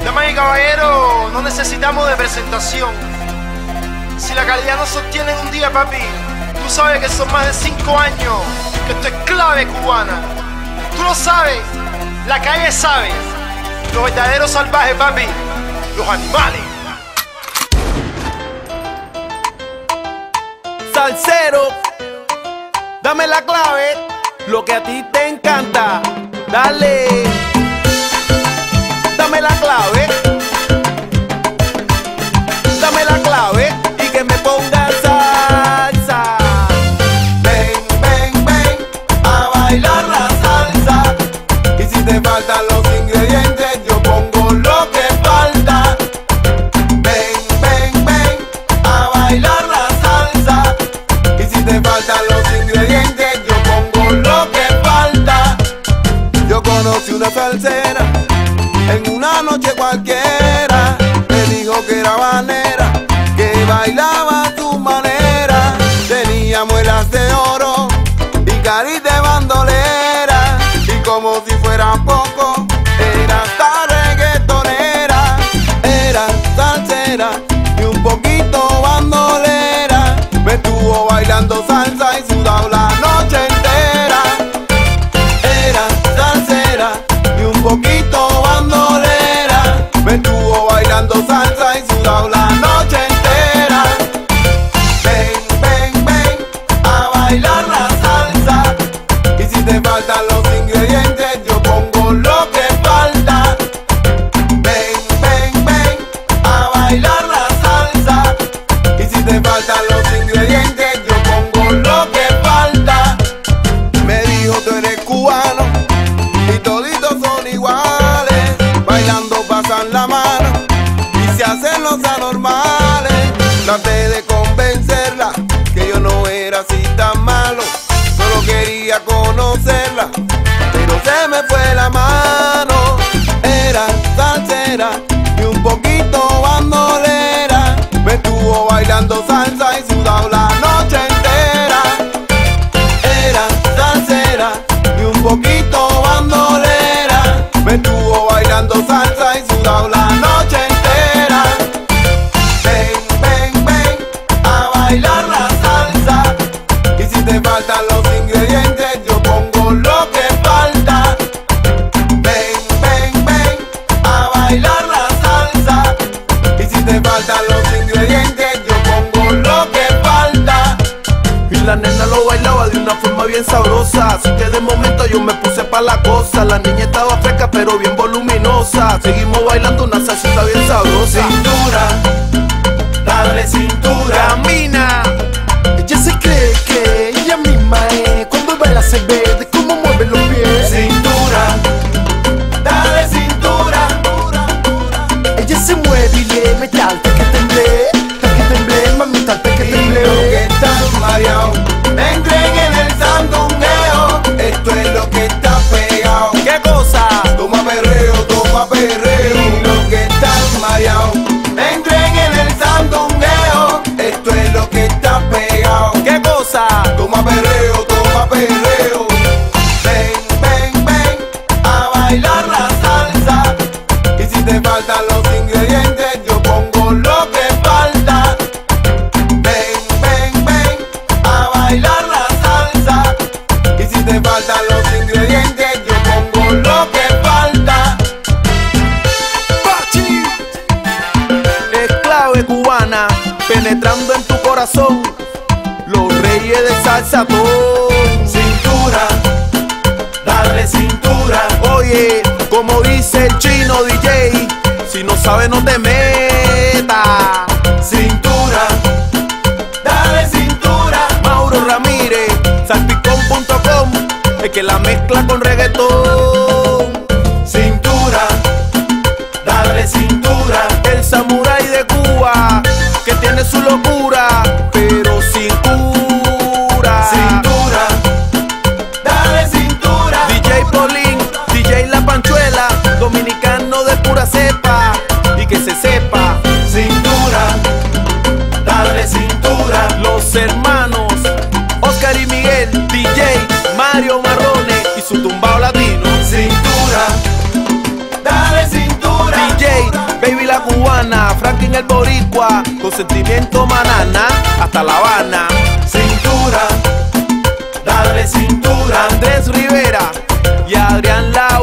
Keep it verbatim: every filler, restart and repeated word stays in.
Damas y caballeros, no necesitamos de presentación. Si la calidad no sostiene en un día, papi, tú sabes que son más de cinco años, que esto es clave cubana. Tú lo sabes, la calle sabe. Los verdaderos salvajes, papi, los animales. Salsero, dame la clave, lo que a ti te encanta. Dale, dame la clave, dame la clave y que me ponga salsa. Ven, ven, ven a bailar la salsa. Y si te faltan los ingredientes, yo pongo lo que falta. Ven, ven, ven a bailar la salsa. Y si te faltan los ingredientes, yo pongo lo que falta. Yo conocí una salsera en una noche cualquiera. Me dijo que era habanera, que bailaba a su manera. Tenía muelas de oro y carita de bandolera. Y como si fuera poco, era hasta reggaetonera. Era salsera y un poquito bandolera. Me estuvo bailando salsa y sudado la noche entera. Era salsera y un poquito bandolera. Me estuvo bailando salsa y sudado la noche entera. Ven, ven, ven a bailar la salsa. Y si te faltan los ingredientes, yo pongo lo que falta. Ven, ven, ven a bailar la salsa. Y si te faltan los ingredientes, yo pongo lo que falta. Me dijo, tú eres cubano y toditos son iguales. Bailando pasan la mano y se hacen los anormales. Traté de convencerla que yo no era así tan malo, solo quería conocerla, pero se me fue la mano. Era salsera y un poquito bandolera. Me estuvo bailando salsa y sudado la noche entera. Era salsera y un poquito bandolera. Me estuvo bailando salsa y sudado la noche entera. Ven, ven, ven a bailar la salsa. Y si te faltan los ingredientes, yo pongo lo que falta. Ven, ven, ven a bailar la salsa. Y si te faltan los ingredientes, yo pongo lo que falta. Y la nena lo bailaba de una forma bien sabrosa, así que de momento yo me puse pa' la cosa. La niña estaba fresca pero bien voluminosa. Seguimos bailando una salsita bien sabrosa. Cintura, dale cintura. Camina, Ella se cree que ella misma es, cuando baila se ve de cómo mueve los pies. Cintura, dale cintura. Ella se mueve y le mete al que temblé, tal que temblé, mamita, tal que Y lo temblé. que estás mareado, me entreguen el sandungueo. Esto es lo que está pegado. ¿qué cosa? Toma perreo, toma perreo. Y lo que estás mareado, me entreguen el sandungueo. Esto es lo que está pegado. ¿Qué cosa? Toma perreo, toma perreo. Ven, ven, ven a bailar la salsa. Y si te faltan los ingredientes, yo pongo lo que falta. Ven, ven, ven a bailar la salsa. Y si te faltan los ingredientes, yo pongo lo que falta. Es clave cubana, penetrando en tu corazón. Los reyes del salsatón. Cintura, dale cintura. Oye, como dice el chino D J, si no sabes no te metas. Cintura, dale cintura. Mauro Ramírez, salpicón punto com, el que la mezcla con reggaetón. Cintura, dale cintura. El samurái de Cuba, que tiene su locura, pero sin cura. Cintura, dale cintura. D J Polín, D J La Panchuela, dominicano de pura cepa, y que se sepa. Cintura, dale cintura. Los hermanos Oscar y Miguel, D J Mario Marrone y su tumbao latino. Cintura, dale cintura. D J cubana, Franklin el boricua, con sentimiento manana, hasta La Habana. Cintura, dale cintura. Andrés Rivera y Adrián La